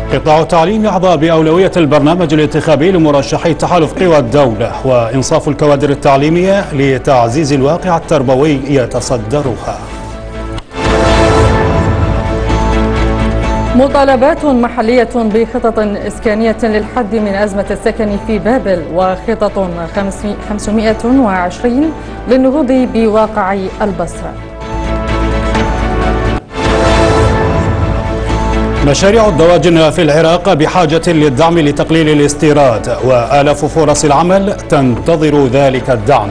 قطاع التعليم يحظى بأولوية البرنامج الانتخابي لمرشحي تحالف قوى الدولة، وإنصاف الكوادر التعليمية لتعزيز الواقع التربوي يتصدرها. مطالبات محلية بخطط إسكانية للحد من أزمة السكن في بابل، وخطط 520 للنهوض بواقع البصرة. مشاريع الدواجن في العراق بحاجة للدعم لتقليل الاستيراد، وآلاف فرص العمل تنتظر ذلك الدعم.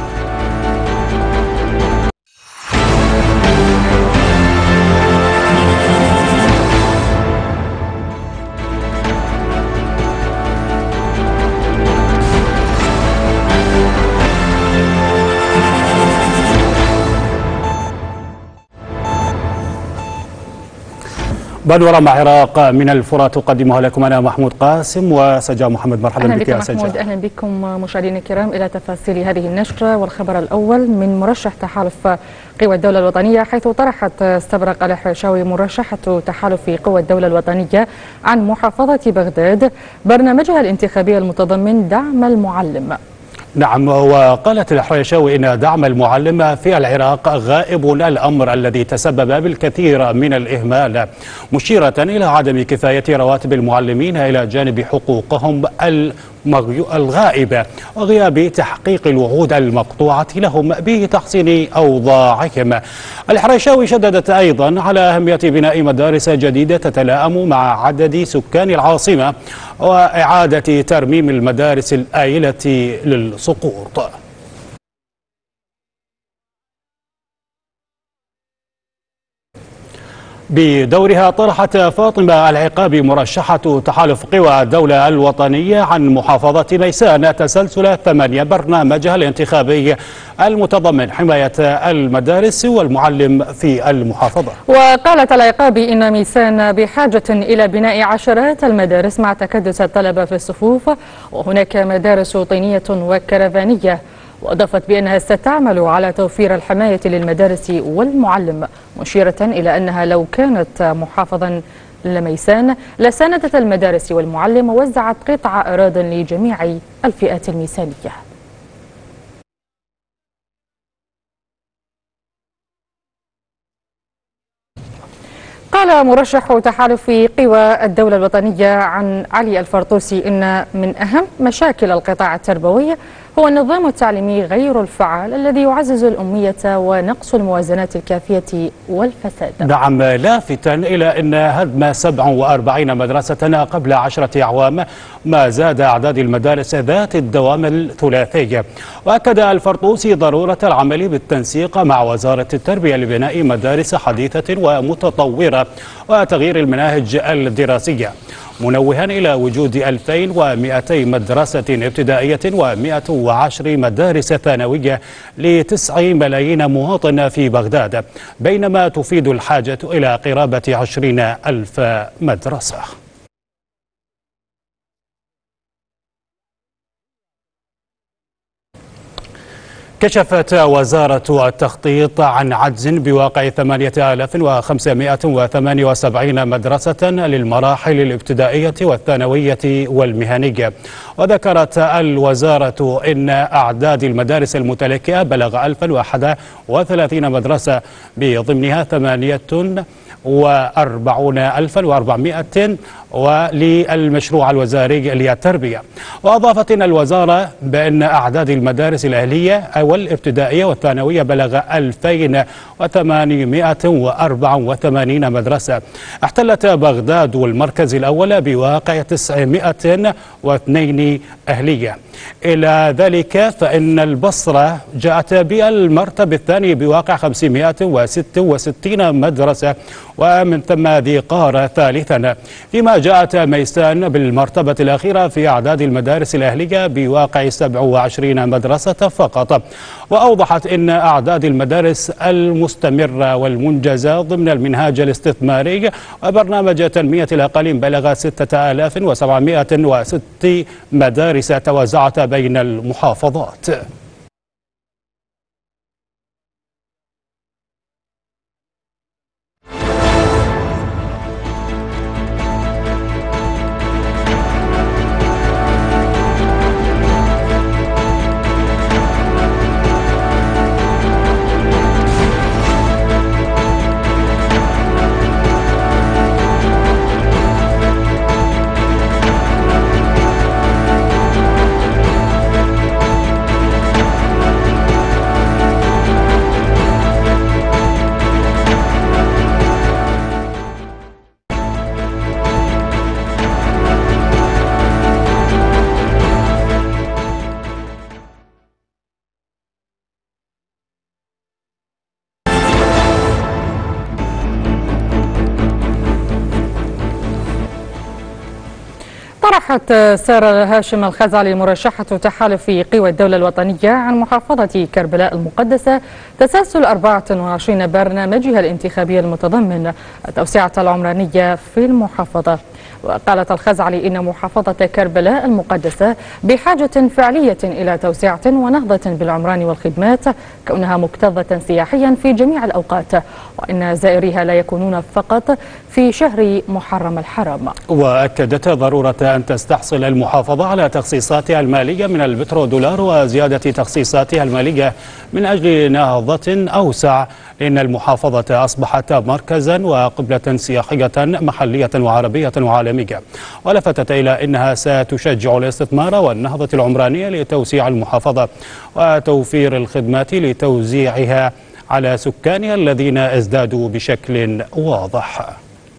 بانوراما عراق من الفرات تقدمها لكم أنا محمود قاسم وسجا محمد. مرحبا بك يا سجا. محمود، أهلا بكم مشاهدينا الكرام إلى تفاصيل هذه النشرة. والخبر الأول من مرشح تحالف قوى الدولة الوطنية، حيث طرحت استبرق الحرشاوي مرشحة تحالف قوى الدولة الوطنية عن محافظة بغداد برنامجها الانتخابي المتضمن دعم المعلم. نعم، وقالت الحريشاوي إن دعم المعلم في العراق غائب، الأمر الذي تسبب بالكثير من الإهمال، مشيرة إلى عدم كفاية رواتب المعلمين إلى جانب حقوقهم الغائبة وغياب تحقيق الوعود المقطوعة لهم بتحسين أوضاعهم. الحريشاوي شددت أيضا على أهمية بناء مدارس جديدة تتلائم مع عدد سكان العاصمة وإعادة ترميم المدارس الآيلة للسقوط. بدورها طرحت فاطمة العقابي مرشحة تحالف قوى الدولة الوطنية عن محافظة ميسان تسلسل 8 برنامجها الانتخابي المتضمن حماية المدارس والمعلم في المحافظة. وقالت العقابي إن ميسان بحاجة إلى بناء عشرات المدارس مع تكدس الطلبة في الصفوف، وهناك مدارس طينية وكرفانية. وأضافت بأنها ستعمل على توفير الحماية للمدارس والمعلم، مشيرة إلى أنها لو كانت محافظا لميسان لساندت المدارس والمعلم ووزعت قطع أراضٍ لجميع الفئات الميسانية. قال مرشح تحالف قوى الدولة الوطنية عن علي الفرطوسي إن من أهم مشاكل القطاع التربوي هو النظام التعليمي غير الفعال الذي يعزز الأمية ونقص الموازنات الكافية والفساد. نعم، لافتا إلى أن هدم 47 مدرسة قبل 10 أعوام ما زاد أعداد المدارس ذات الدوام الثلاثي. وأكد الفرطوسي ضرورة العمل بالتنسيق مع وزارة التربية لبناء مدارس حديثة ومتطورة وتغيير المناهج الدراسية، منوها إلى وجود 2200 مدرسة ابتدائية و110 مدارس ثانوية ل9 ملايين مواطن في بغداد، بينما تفيد الحاجة إلى قرابة 20,000 مدرسة. كشفت وزارة التخطيط عن عجز بواقع 8578 مدرسة للمراحل الابتدائية والثانوية والمهنية. وذكرت الوزارة إن أعداد المدارس المتلكئة بلغ 1031 مدرسة، بضمنها 48,400 وللمشروع الوزاري للتربية. وأضافت إن الوزارة بأن أعداد المدارس الأهلية والابتدائية والثانوية بلغ 2884 مدرسة. احتلت بغداد المركز الأول بواقع 902 أهلية. إلى ذلك فإن البصرة جاءت بالمرتبة الثاني بواقع 566 مدرسة، ومن ثم ذي قار ثالثا، فيما جاءت ميسان بالمرتبة الأخيرة في أعداد المدارس الأهلية بواقع 27 مدرسة فقط. وأوضحت أن أعداد المدارس المستمرة والمنجزة ضمن المنهاج الاستثماري وبرنامج تنمية الأقاليم بلغ 6706 مدارس توزعت بين المحافظات. طرحت سارة هاشم الخزعلي مرشحة تحالف قوى الدولة الوطنية عن محافظة كربلاء المقدسة تسلسل 24 برنامجها الانتخابي المتضمن التوسعة العمرانية في المحافظة. وقالت الخزعلي إن محافظة كربلاء المقدسة بحاجة فعلية إلى توسعة ونهضة بالعمران والخدمات، كونها مكتظة سياحيا في جميع الأوقات، وإن زائريها لا يكونون فقط في شهر محرم الحرام. وأكدت ضرورة أن تستحصل المحافظة على تخصيصاتها المالية من البترودولار وزيادة تخصيصاتها المالية من أجل نهضة أوسع، لأن المحافظة أصبحت مركزا وقبلة سياحية محلية وعربية وعالمية. ولفتت إلى أنها ستشجع الاستثمار والنهضة العمرانية لتوسيع المحافظة وتوفير الخدمات لتوزيعها على سكانها الذين ازدادوا بشكل واضح.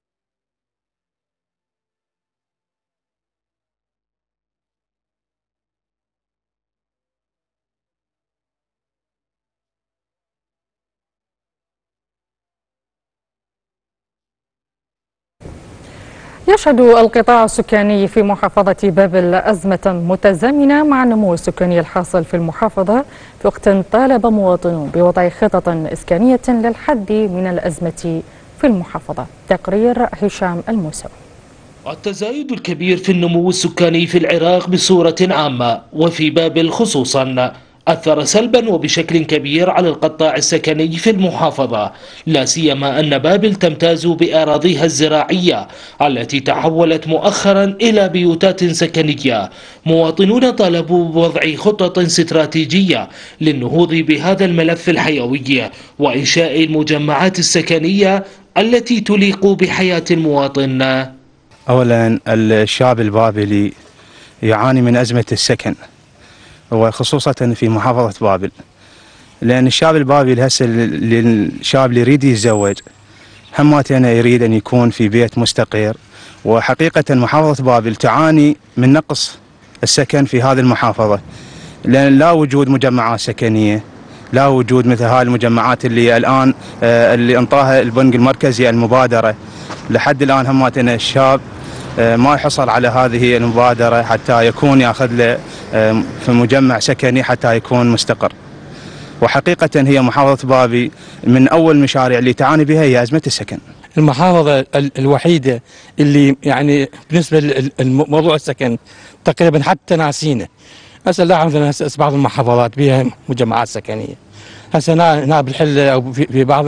يشهد القطاع السكاني في محافظة بابل أزمة متزامنة مع النمو السكاني الحاصل في المحافظة، في وقت طالب مواطنون بوضع خطط إسكانية للحد من الأزمة في المحافظة. تقرير هشام الموسوي. التزايد الكبير في النمو السكاني في العراق بصورة عامة وفي بابل خصوصا أثر سلبا وبشكل كبير على القطاع السكني في المحافظة، لا سيما أن بابل تمتاز بأراضيها الزراعية التي تحولت مؤخرا إلى بيوتات سكنية. مواطنون طالبوا بوضع خطط استراتيجية للنهوض بهذا الملف الحيوي وإنشاء المجمعات السكنية التي تليق بحياة المواطن. أولا الشعب البابلي يعاني من أزمة السكن، وخصوصا في محافظة بابل، لأن الشعب البابلي هسه الشاب اللي يريد يتزوج هماتنا يريد أن يكون في بيت مستقر. وحقيقة محافظة بابل تعاني من نقص السكن في هذه المحافظة، لأن لا وجود مجمعات سكنية، لا وجود مثل هذه المجمعات اللي الآن اللي انطاها البنك المركزي المبادرة. لحد الآن هماتنا الشاب ما يحصل على هذه المبادرة حتى يكون ياخذ له في مجمع سكني حتى يكون مستقر. وحقيقة هي محافظة بابل من أول المشاريع اللي تعاني بها هي أزمة السكن. المحافظة الوحيدة اللي يعني بالنسبة لموضوع السكن تقريبا حتى ناسينه. هسه لاحظ مثلا بعض المحافظات بها مجمعات سكنية، هسه هنا بالحلة أو في بعض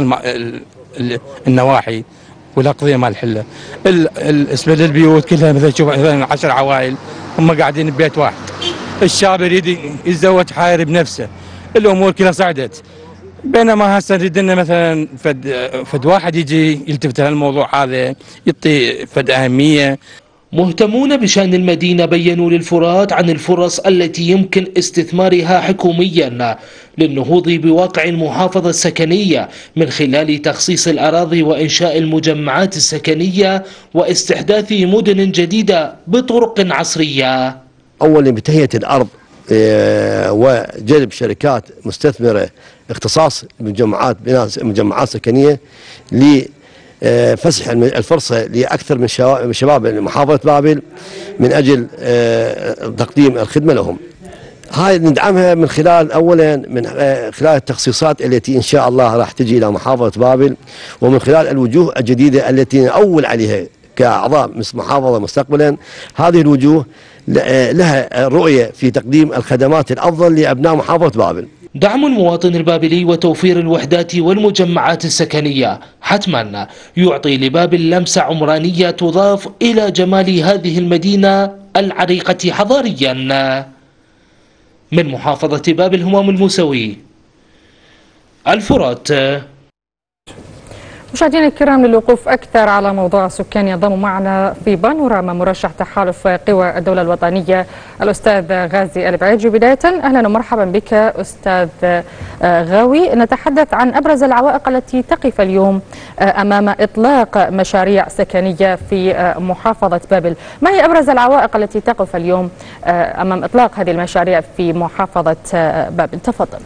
النواحي والأقضية مال الحلة بالنسبة للبيوت كلها مثلا تشوف مثلا 10 عوائل هم قاعدين ببيت واحد. الشاب يريد يتزوج حاير بنفسه، الأمور كلها صعدت. بينما هسه نريد لنا مثلا فد واحد يجي يلتفت للموضوع هذا، يعطي فد أهمية. مهتمون بشأن المدينة بيّنوا للفرات عن الفرص التي يمكن استثمارها حكوميا للنهوض بواقع المحافظة السكنية من خلال تخصيص الأراضي وإنشاء المجمعات السكنية واستحداث مدن جديدة بطرق عصرية. أولا بتهيئة الأرض وجلب شركات مستثمرة اختصاص مجمعات سكنية لفسح المفرصة لأكثر من شباب محافظة بابل من أجل تقديم الخدمة لهم. هاي ندعمها من خلال أولا من خلال التخصيصات التي إن شاء الله راح تجي إلى محافظة بابل، ومن خلال الوجوه الجديدة التي نأول عليها كأعضاء محافظة مستقبلا. هذه الوجوه لها رؤية في تقديم الخدمات الأفضل لأبناء محافظة بابل. دعم المواطن البابلي وتوفير الوحدات والمجمعات السكنية حتما يعطي لبابل لمسة عمرانية تضاف إلى جمال هذه المدينة العريقة حضاريا. من محافظة بابل همام الموسوي، الفرات. مشاهدينا الكرام، للوقوف أكثر على موضوع السكان ينضم معنا في بانوراما مرشح تحالف قوى الدولة الوطنية الأستاذ غازي البعيجي. بداية أهلا ومرحبا بك أستاذ غاوي. نتحدث عن أبرز العوائق التي تقف اليوم أمام إطلاق مشاريع سكنية في محافظة بابل. ما هي أبرز العوائق التي تقف اليوم أمام إطلاق هذه المشاريع في محافظة بابل؟ تفضل.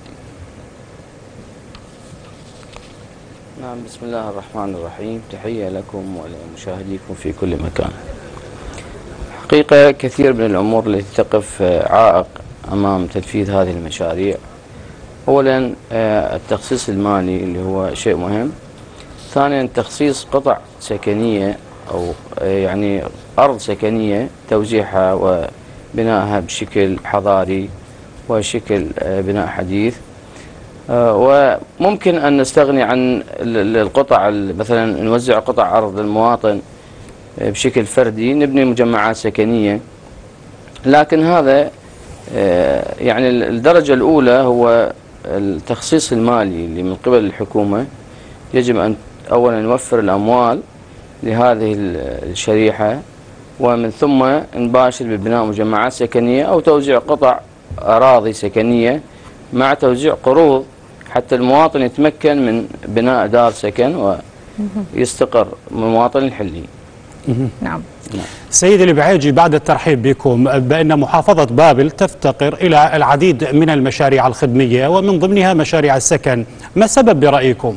نعم، بسم الله الرحمن الرحيم. تحية لكم ولمشاهديكم في كل مكان. حقيقة كثير من الأمور التي تقف عائق أمام تنفيذ هذه المشاريع. أولا التخصيص المالي اللي هو شيء مهم. ثانيا تخصيص قطع سكنية أو يعني أرض سكنية، توزيعها وبنائها بشكل حضاري وشكل بناء حديث. وممكن أن نستغني عن القطع، مثلا نوزع قطع أرض للمواطن بشكل فردي، نبني مجمعات سكنية. لكن هذا يعني الدرجة الأولى هو التخصيص المالي اللي من قبل الحكومة. يجب أن أولا نوفر الأموال لهذه الشريحة، ومن ثم نباشر ببناء مجمعات سكنية أو توزيع قطع أراضي سكنية مع توزيع قروض حتى المواطن يتمكن من بناء دار سكن ويستقر المواطن الحلي. نعم. سيد البعيجي، بعد الترحيب بكم، بأن محافظة بابل تفتقر إلى العديد من المشاريع الخدمية ومن ضمنها مشاريع السكن، ما السبب برأيكم؟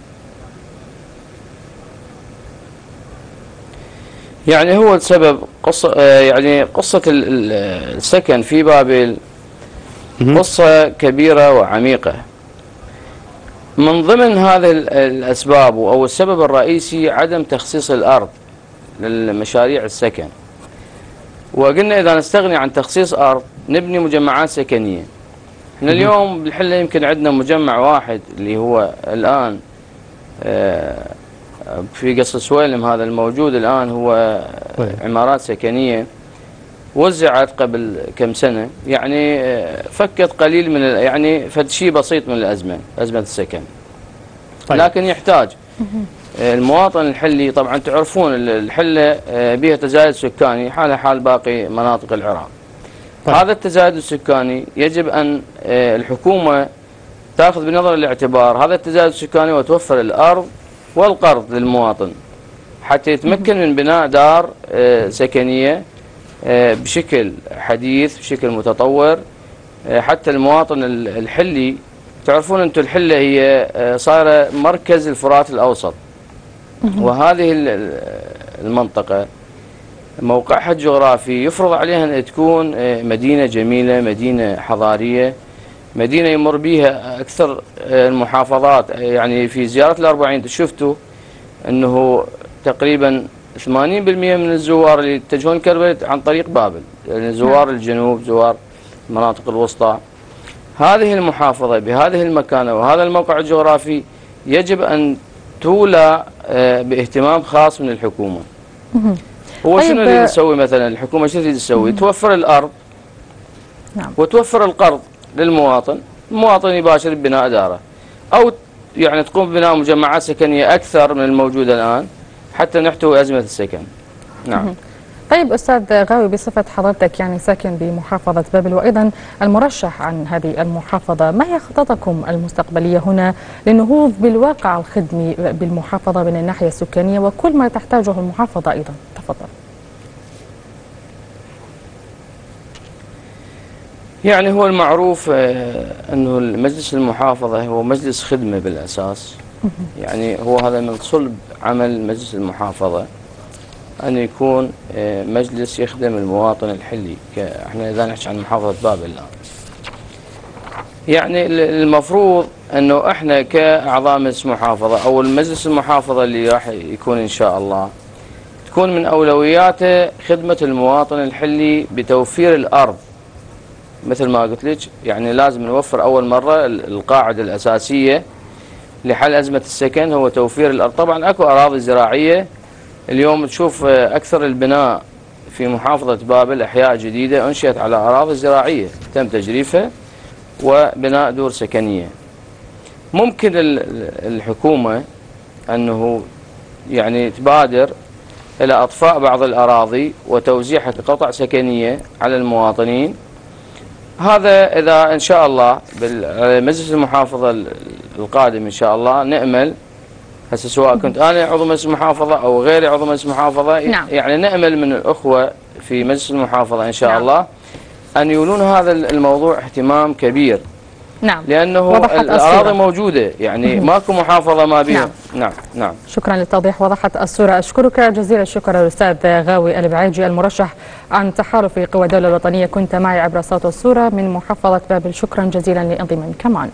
يعني هو السبب قصة السكن في بابل قصة كبيرة وعميقة. من ضمن هذه الأسباب أو السبب الرئيسي عدم تخصيص الأرض للمشاريع السكن. وقلنا إذا نستغني عن تخصيص أرض نبني مجمعات سكنية. احنا اليوم بالحلة يمكن عندنا مجمع واحد اللي هو الآن في قصر سويلم، هذا الموجود الآن هو عمارات سكنية وزعت قبل كم سنة، يعني فكت قليل من يعني فد شيء بسيط من أزمة السكن. لكن يحتاج المواطن الحلي. طبعا تعرفون الحلة بها تزايد سكاني حالها حال باقي مناطق العراق. هذا التزايد السكاني يجب أن الحكومة تأخذ بنظر الاعتبار هذا التزايد السكاني وتوفر الأرض والقرض للمواطن حتى يتمكن من بناء دار سكنية بشكل حديث بشكل متطور. حتى المواطن الحلي، تعرفون أنتم الحلة هي صايرة مركز الفرات الأوسط، وهذه المنطقة موقعها الجغرافي يفرض عليها أن تكون مدينة جميلة، مدينة حضارية، مدينة يمر بها أكثر المحافظات. يعني في زيارة الأربعين شفتوا أنه تقريبا 80% من الزوار اللي يتجهون كربلاء عن طريق بابل، يعني زوار الجنوب، زوار المناطق الوسطى. هذه المحافظة بهذه المكانة وهذا الموقع الجغرافي يجب أن تولى باهتمام خاص من الحكومة. هو شنو اللي تسوي مثلا الحكومة؟ شنو تريد تسوي؟ توفر الأرض وتوفر القرض للمواطن، المواطن يباشر ببناء داره، أو يعني تقوم ببناء مجمعات سكنية أكثر من الموجودة الآن حتى نحتوي أزمة السكن. نعم. طيب أستاذ غاوي، بصفة حضرتك يعني ساكن بمحافظة بابل وأيضا المرشح عن هذه المحافظة، ما هي خططكم المستقبلية هنا للنهوض بالواقع الخدمي بالمحافظة من الناحية السكانية وكل ما تحتاجه المحافظة أيضا؟ تفضل. يعني هو المعروف أنه مجلس المحافظة هو مجلس خدمة بالأساس. يعني هو هذا من صلب عمل مجلس المحافظة أن يكون مجلس يخدم المواطن الحلي. احنا إذا نحكي عن محافظة بابل الآن، يعني المفروض أنه احنا كأعضاء مجلس محافظة أو المجلس المحافظة اللي راح يكون إن شاء الله تكون من أولوياته خدمة المواطن الحلي بتوفير الأرض. مثل ما قلت لك، يعني لازم نوفر أول مرة القاعدة الأساسية لحل أزمة السكن هو توفير الأرض. طبعا أكو أراضي زراعية اليوم تشوف أكثر البناء في محافظة بابل، أحياء جديدة أنشئت على أراضي زراعية تم تجريفها وبناء دور سكنية. ممكن الحكومة أنه يعني تبادر إلى أطفاء بعض الأراضي وتوزيعها كقطع سكنية على المواطنين. هذا إذا إن شاء الله بالمجلس المحافظة القادم إن شاء الله نأمل، هسه سواء كنت أنا عضو مجلس المحافظة أو غيري عضو مجلس المحافظة، يعني نأمل من الأخوة في مجلس المحافظة إن شاء الله أن يولون هذا الموضوع اهتمام كبير، نعم. لأنه الأراضي موجودة، يعني ماكو محافظة ما بها. نعم. شكرا للتوضيح، وضحت الصورة. أشكرك جزيل الشكر الأستاذ غاوي البعيجي المرشح عن تحالف قوى الدولة الوطنية، كنت معي عبر صوت والصورة من محافظة بابل. شكرا جزيلا لانضمامك معنا.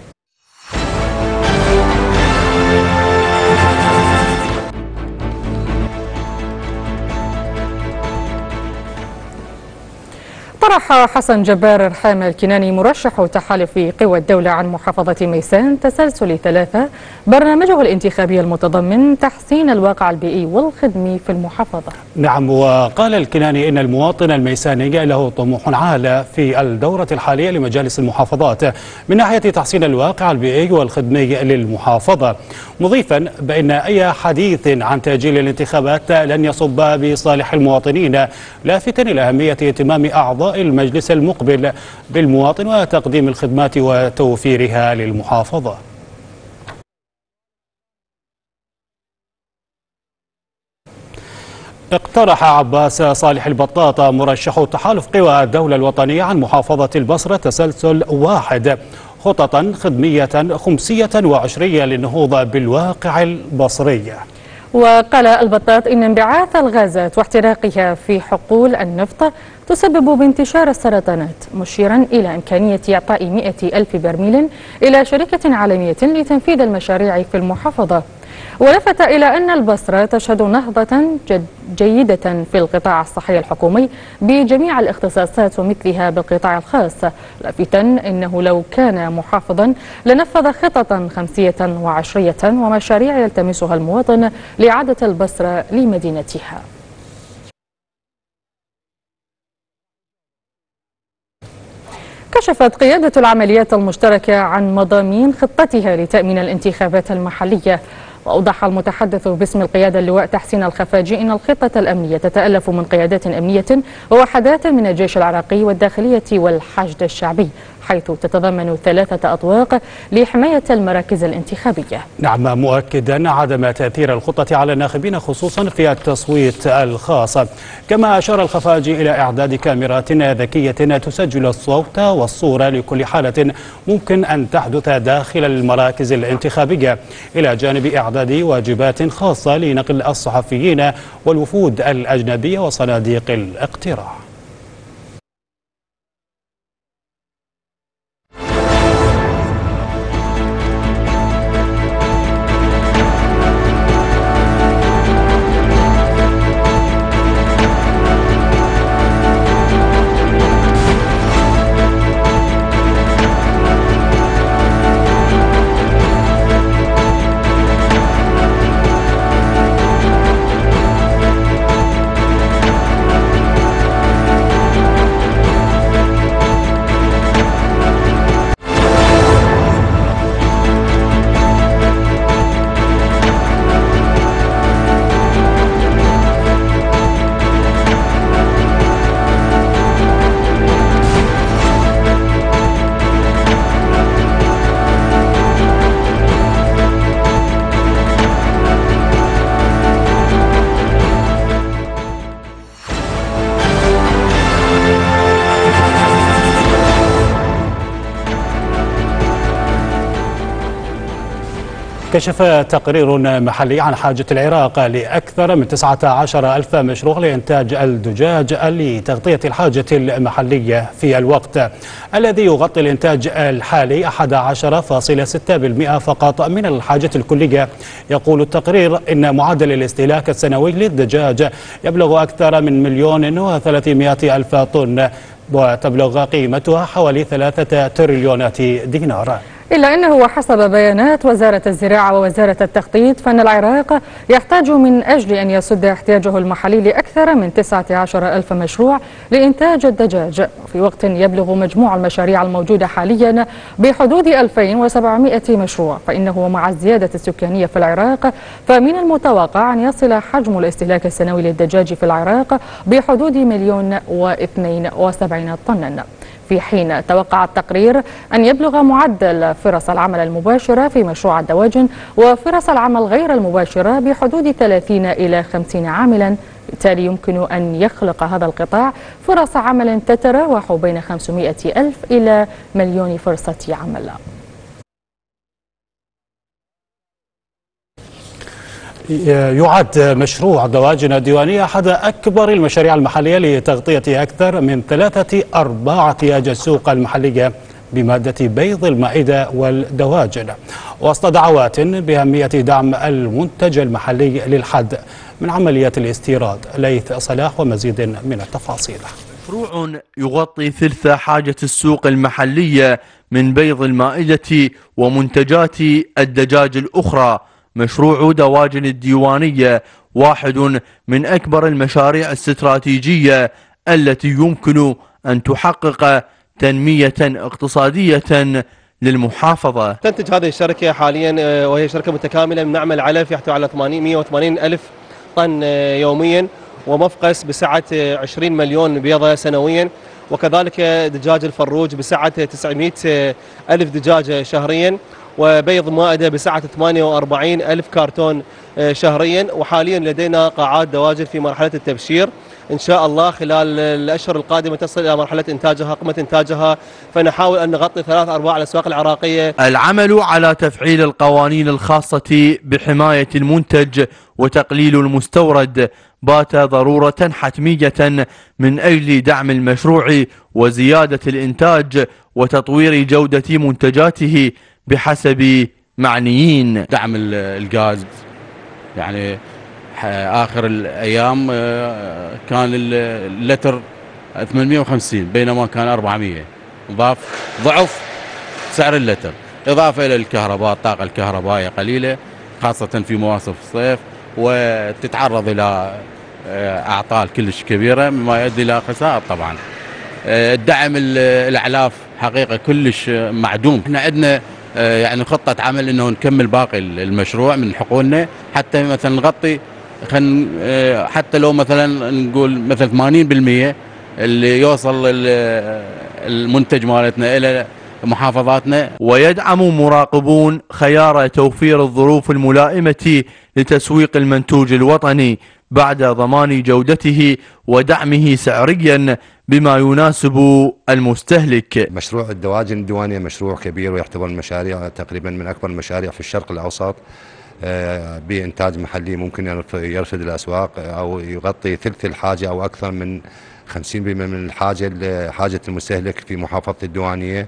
طرح حسن جبار رحام الكناني مرشح تحالف قوى الدولة عن محافظة ميسان تسلسل 3 برنامجه الانتخابي المتضمن تحسين الواقع البيئي والخدمي في المحافظة. نعم، وقال الكناني إن المواطن الميساني له طموح عال في الدورة الحالية لمجالس المحافظات من ناحية تحسين الواقع البيئي والخدمي للمحافظة، مضيفا بأن أي حديث عن تأجيل الانتخابات لن يصب بصالح المواطنين، لافتا إلى أهمية اهتمام أعضاء المجلس المقبل بالمواطن وتقديم الخدمات وتوفيرها للمحافظة. اقترح عباس صالح البطاطا مرشح تحالف قوى الدولة الوطنية عن محافظة البصرة تسلسل 1 خططا خدمية خمسية وعشرية للنهوض بالواقع البصري. وقال البطاط إن انبعاث الغازات واحتراقها في حقول النفط تسبب بانتشار السرطانات، مشيرا إلى إمكانية إعطاء 100,000 برميل إلى شركة عالمية لتنفيذ المشاريع في المحافظة. ولفت إلى أن البصرة تشهد نهضة جيدة في القطاع الصحي الحكومي بجميع الاختصاصات ومثلها بالقطاع الخاص، لافتا أنه لو كان محافظا لنفذ خططا خمسية وعشرية ومشاريع يلتمسها المواطن لإعادة البصرة لمدينتها. كشفت قيادة العمليات المشتركة عن مضامين خطتها لتأمين الانتخابات المحلية. وأوضح المتحدث باسم القيادة اللواء تحسين الخفاجي أن الخطة الأمنية تتألف من قيادات أمنية ووحدات من الجيش العراقي والداخلية والحشد الشعبي، حيث تتضمن 3 أطواق لحماية المراكز الانتخابية. نعم، مؤكدا عدم تأثير الخطة على الناخبين خصوصا في التصويت الخاص. كما أشار الخفاجي إلى إعداد كاميرات ذكية تسجل الصوت والصورة لكل حالة ممكن أن تحدث داخل المراكز الانتخابية، إلى جانب إعداد واجبات خاصة لنقل الصحفيين والوفود الأجنبية وصناديق الاقتراع. كشف تقرير محلي عن حاجة العراق لأكثر من 19,000 مشروع لإنتاج الدجاج لتغطية الحاجة المحلية في الوقت الذي يغطي الإنتاج الحالي 11.6% فقط من الحاجة الكلية. يقول التقرير إن معدل الاستهلاك السنوي للدجاج يبلغ أكثر من 1,300,000 طن، وتبلغ قيمتها حوالي 3 تريليونات دينار. إلا أنه وحسب بيانات وزارة الزراعة ووزارة التخطيط فإن العراق يحتاج من أجل أن يسد احتياجه المحلي لأكثر من 19,000 مشروع لإنتاج الدجاج، في وقت يبلغ مجموع المشاريع الموجودة حاليا بحدود 2,700 مشروع. فإنه مع الزيادة السكانية في العراق فمن المتوقع أن يصل حجم الاستهلاك السنوي للدجاج في العراق بحدود 1,072,000 طنا، في حين توقع التقرير أن يبلغ معدل فرص العمل المباشرة في مشروع الدواجن وفرص العمل غير المباشرة بحدود 30 إلى 50 عاملا. بالتالي يمكن أن يخلق هذا القطاع فرص عمل تتراوح بين 500 ألف إلى مليون فرصة عمل. يعد مشروع دواجن الديوانية أحد أكبر المشاريع المحلية لتغطية أكثر من 3/4 احتياج السوق المحلية بمادة بيض المائدة والدواجن، وسط دعوات بأهمية دعم المنتج المحلي للحد من عملية الاستيراد. ليث صلاح ومزيد من التفاصيل. مشروع يغطي ثلث حاجة السوق المحلية من بيض المائدة ومنتجات الدجاج الأخرى. مشروع دواجن الديوانية واحد من أكبر المشاريع الاستراتيجية التي يمكن أن تحقق تنمية اقتصادية للمحافظة. تنتج هذه الشركة حاليا وهي شركة متكاملة من معمل علف يحتوي على 180 ألف طن يوميا، ومفقس بسعة 20 مليون بيضة سنويا، وكذلك دجاج الفروج بسعة 900 ألف دجاج شهريا، وبيض مائدة بسعة 48 ألف كرتون شهريا. وحاليا لدينا قاعات دواجن في مرحلة التبشير، إن شاء الله خلال الأشهر القادمة تصل إلى مرحلة إنتاجها قمة إنتاجها، فنحاول أن نغطي 3/4 الأسواق العراقية. العمل على تفعيل القوانين الخاصة بحماية المنتج وتقليل المستورد بات ضرورة حتمية من أجل دعم المشروع وزيادة الإنتاج وتطوير جودة منتجاته بحسب معنيين. دعم الغاز، يعني آخر الأيام كان اللتر 850 بينما كان 400، ضعف سعر اللتر، إضافة إلى الكهرباء، الطاقة الكهربائية قليلة خاصة في مواسم الصيف، وتتعرض إلى أعطال كلش كبيرة مما يؤدي إلى خسائر. طبعا الدعم الأعلاف حقيقة كلش معدوم. احنا عندنا يعني خطة عمل انه نكمل باقي المشروع من حقولنا حتى مثلا نغطي حتى لو مثلا نقول مثلا 80% اللي يوصل المنتج مالتنا الى محافظاتنا. ويدعم مراقبون خيار توفير الظروف الملائمة لتسويق المنتوج الوطني بعد ضمان جودته ودعمه سعريا بما يناسب المستهلك. مشروع الدواجن الديوانية مشروع كبير ويعتبر المشاريع تقريبا من أكبر المشاريع في الشرق الأوسط بإنتاج محلي ممكن يرفد الأسواق أو يغطي ثلث الحاجة أو أكثر من 50% من حاجة المستهلك في محافظة الديوانية.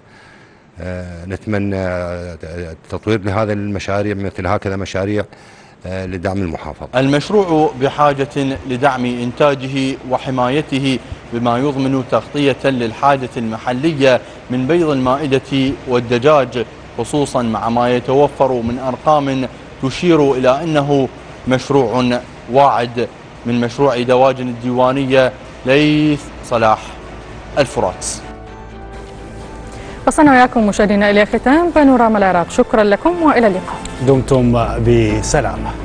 نتمنى تطوير لهذا المشاريع مثل هكذا مشاريع لدعم المحافظة. المشروع بحاجة لدعم إنتاجه وحمايته بما يضمن تغطية للحاجة المحلية من بيض المائدة والدجاج، خصوصا مع ما يتوفر من أرقام تشير إلى أنه مشروع واعد. من مشروع دواجن الديوانية، ليث صلاح، الفرات. وصلنا وياكم مشاهدينا إلى ختام بانوراما العراق. شكرا لكم وإلى اللقاء. دمتم بسلامة.